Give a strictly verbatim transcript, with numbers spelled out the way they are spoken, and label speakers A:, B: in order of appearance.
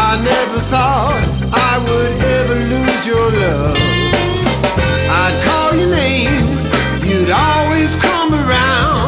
A: I never thought I would ever lose your love. I'd call your name, you'd always come around.